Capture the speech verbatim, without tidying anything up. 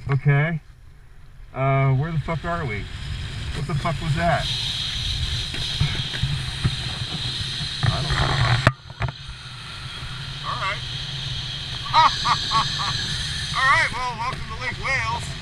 Okay. Uh, where the fuck are we? What the fuck was that? I don't know. Alright. Alright, well, welcome to Lake Wales.